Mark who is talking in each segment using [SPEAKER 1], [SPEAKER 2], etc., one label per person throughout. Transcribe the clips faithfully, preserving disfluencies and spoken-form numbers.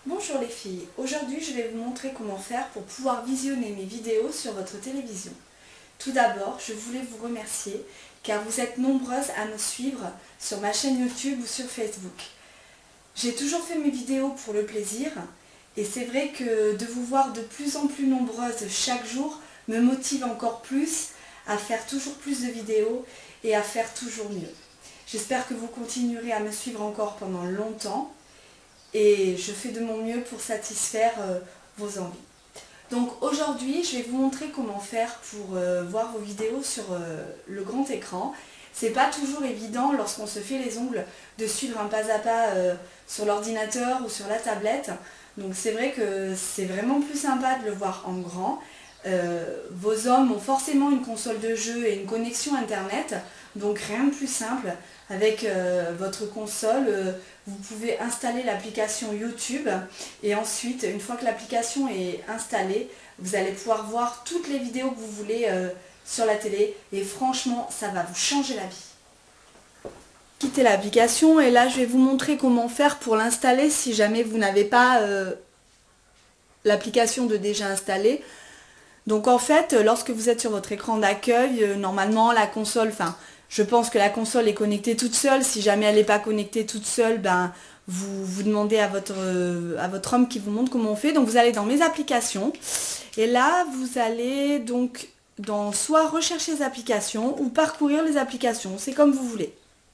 [SPEAKER 1] Bonjour les filles, aujourd'hui je vais vous montrer comment faire pour pouvoir visionner mes vidéos sur votre télévision. Tout d'abord, je voulais vous remercier car vous êtes nombreuses à me suivre sur ma chaîne YouTube ou sur Facebook. J'ai toujours fait mes vidéos pour le plaisir et c'est vrai que de vous voir de plus en plus nombreuses chaque jour me motive encore plus à faire toujours plus de vidéos et à faire toujours mieux. J'espère que vous continuerez à me suivre encore pendant longtemps. Et je fais de mon mieux pour satisfaire euh, vos envies. Donc aujourd'hui, je vais vous montrer comment faire pour euh, voir vos vidéos sur euh, le grand écran. C'est pas toujours évident lorsqu'on se fait les ongles de suivre un pas à pas euh, sur l'ordinateur ou sur la tablette. Donc c'est vrai que c'est vraiment plus sympa de le voir en grand. Euh, vos hommes ont forcément une console de jeu et une connexion internet, donc rien de plus simple. Avec euh, votre console, euh, vous pouvez installer l'application YouTube et ensuite, une fois que l'application est installée, vous allez pouvoir voir toutes les vidéos que vous voulez euh, sur la télé et franchement, ça va vous changer la vie. Quittez l'application et là, je vais vous montrer comment faire pour l'installer si jamais vous n'avez pas euh, l'application de déjà installée. Donc en fait, lorsque vous êtes sur votre écran d'accueil, euh, normalement la console, enfin, je pense que la console est connectée toute seule. Si jamais elle n'est pas connectée toute seule, ben, vous, vous demandez à votre, euh, à votre homme qui vous montre comment on fait. Donc vous allez dans mes applications et là vous allez donc dans soit rechercher les applications ou parcourir les applications. C'est comme vous voulez.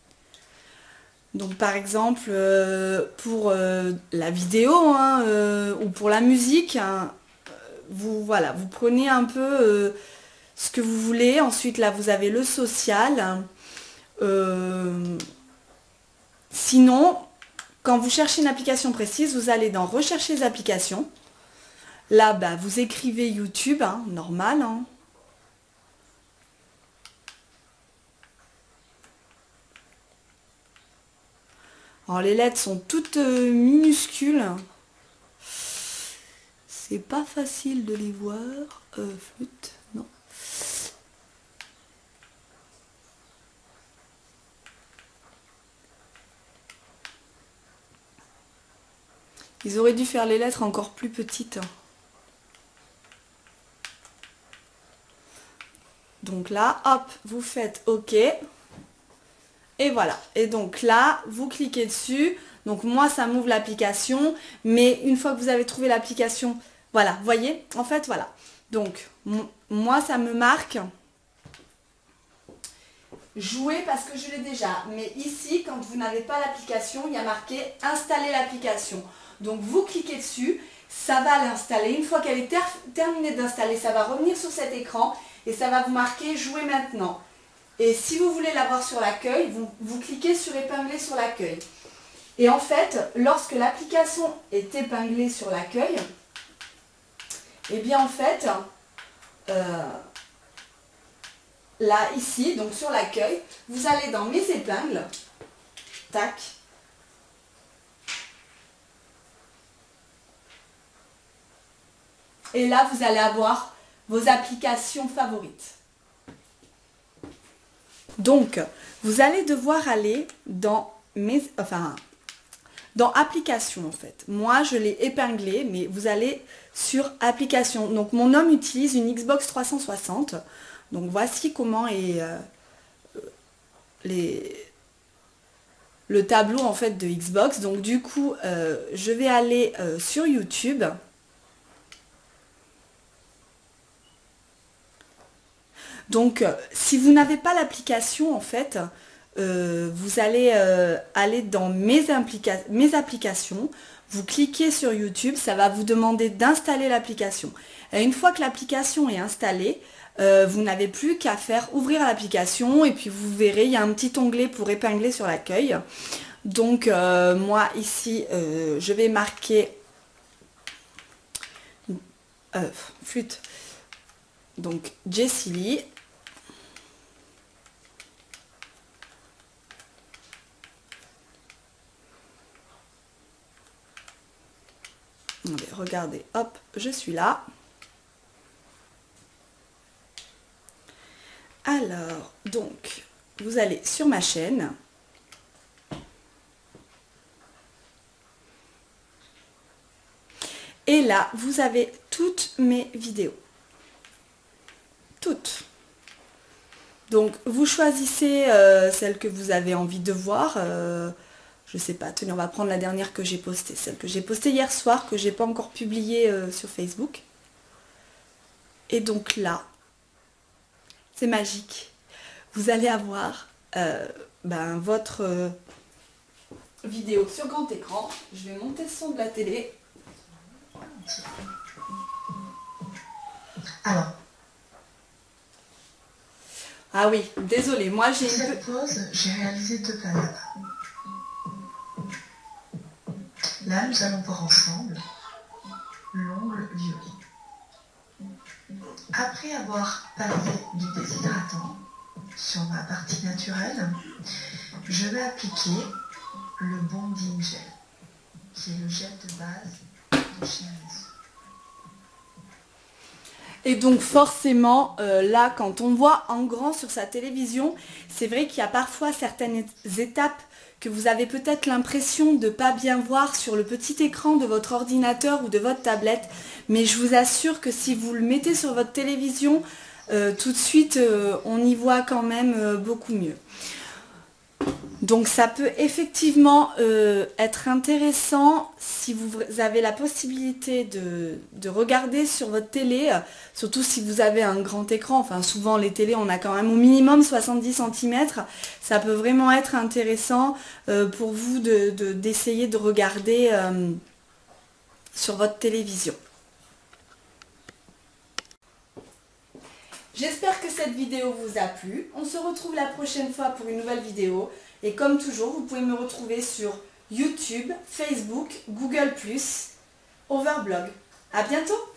[SPEAKER 1] Donc par exemple euh, pour euh, la vidéo hein, euh, ou pour la musique, hein, vous, voilà, vous prenez un peu euh, ce que vous voulez. Ensuite là vous avez le social. Euh, sinon, quand vous cherchez une application précise, vous allez dans rechercher les applications. Là, bah, vous écrivez YouTube, hein, normal. Hein. Alors les lettres sont toutes euh, minuscules. C'est pas facile de les voir. Euh, flûte, non. Ils auraient dû faire les lettres encore plus petites. Donc là, hop, vous faites OK. Et voilà. Et donc là, vous cliquez dessus. Donc moi, ça m'ouvre l'application. Mais une fois que vous avez trouvé l'application, voilà, vous voyez, en fait, voilà. Donc, moi, ça me marque jouer parce que je l'ai déjà. Mais ici, quand vous n'avez pas l'application, il y a marqué installer l'application. Donc, vous cliquez dessus, ça va l'installer. Une fois qu'elle est ter terminée d'installer, ça va revenir sur cet écran et ça va vous marquer jouer maintenant. Et si vous voulez l'avoir sur l'accueil, vous, vous cliquez sur épingler sur l'accueil. Et en fait, lorsque l'application est épinglée sur l'accueil, et eh bien en fait, euh, là, ici, donc sur l'accueil, vous allez dans mes épingles, tac, et là, vous allez avoir vos applications favorites. Donc, vous allez devoir aller dans mes, enfin, dans applications en fait. Moi, je l'ai épinglé, mais vous allez sur applications. Donc, mon homme utilise une Xbox trois cent soixante. Donc, voici comment est euh, les, le tableau en fait de Xbox. Donc, du coup, euh, je vais aller euh, sur YouTube. Donc, euh, si vous n'avez pas l'application, en fait, euh, vous allez euh, aller dans mes, mes applications, vous cliquez sur YouTube, ça va vous demander d'installer l'application. Et une fois que l'application est installée, euh, vous n'avez plus qu'à faire ouvrir l'application et puis vous verrez, il y a un petit onglet pour épingler sur l'accueil. Donc, euh, moi, ici, euh, je vais marquer euh, flûte. Donc, Jessie Lee. Regardez, hop, je suis là. Alors, donc, vous allez sur ma chaîne. Et là, vous avez toutes mes vidéos. Toutes. Donc, vous choisissez euh, celle que vous avez envie de voir. Euh, je sais pas, tenez, on va prendre la dernière que j'ai postée. Celle que j'ai postée hier soir, que j'ai pas encore publiée euh, sur Facebook. Et donc là, c'est magique. Vous allez avoir euh, ben, votre euh, vidéo sur grand écran. Je vais monter le son de la télé.
[SPEAKER 2] Alors.
[SPEAKER 1] Ah oui, désolé, moi j'ai
[SPEAKER 2] Pour
[SPEAKER 1] une...
[SPEAKER 2] cette pause, j'ai réalisé deux paliades. Là, nous allons voir ensemble l'ongle violet. Après avoir passé du déshydratant sur ma partie naturelle, je vais appliquer le bonding gel, qui est le gel de base de chez Anis.
[SPEAKER 1] Et donc forcément, euh, là, quand on voit en grand sur sa télévision, c'est vrai qu'il y a parfois certaines étapes que vous avez peut-être l'impression de ne pas bien voir sur le petit écran de votre ordinateur ou de votre tablette. Mais je vous assure que si vous le mettez sur votre télévision, euh, tout de suite, euh, on y voit quand même euh, beaucoup mieux. Donc ça peut effectivement euh, être intéressant si vous avez la possibilité de, de regarder sur votre télé, euh, surtout si vous avez un grand écran. Enfin souvent les télés on a quand même au minimum soixante-dix centimètres. Ça peut vraiment être intéressant euh, pour vous de, de, d'essayer de regarder euh, sur votre télévision. J'espère que cette vidéo vous a plu. On se retrouve la prochaine fois pour une nouvelle vidéo. Et comme toujours, vous pouvez me retrouver sur YouTube, Facebook, Google plus, Overblog. À bientôt!